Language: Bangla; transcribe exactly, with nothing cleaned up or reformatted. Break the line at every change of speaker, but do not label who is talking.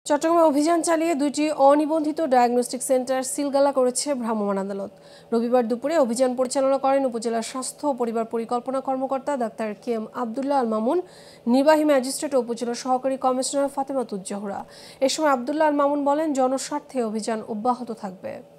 চট্টগ্রামে অভিযান চালিয়ে দুইটি অনিবন্ধিত ডায়াগনস্টিক সেন্টার সিলগালা করেছে ভ্রাম্যমাণ আদালত। রবিবার দুপুরে অভিযান পরিচালনা করেন উপজেলা স্বাস্থ্য ও পরিবার পরিকল্পনা কর্মকর্তা doctor K M Abdullah Al Mamun, নির্বাহী ম্যাজিস্ট্রেট ও উপজেলা সহকারী কমিশনার ফাতেমাতুজ জোহরা। এ সময় আবদুল্লাহ আল মামুন বলেন, জনস্বার্থে অভিযান অব্যাহত থাকবে।